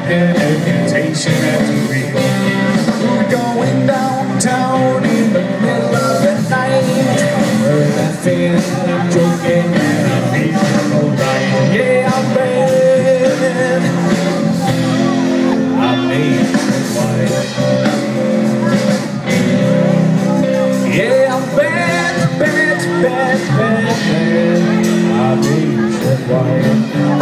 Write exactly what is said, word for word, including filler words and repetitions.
an invitation at the real. We're going downtown in the middle of the night. We're laughing and joking and I'm feeling alright. Yeah, I'm bad. I'm named white. Yeah, I'm bad, bad, bad, bad, bad. I'm named white.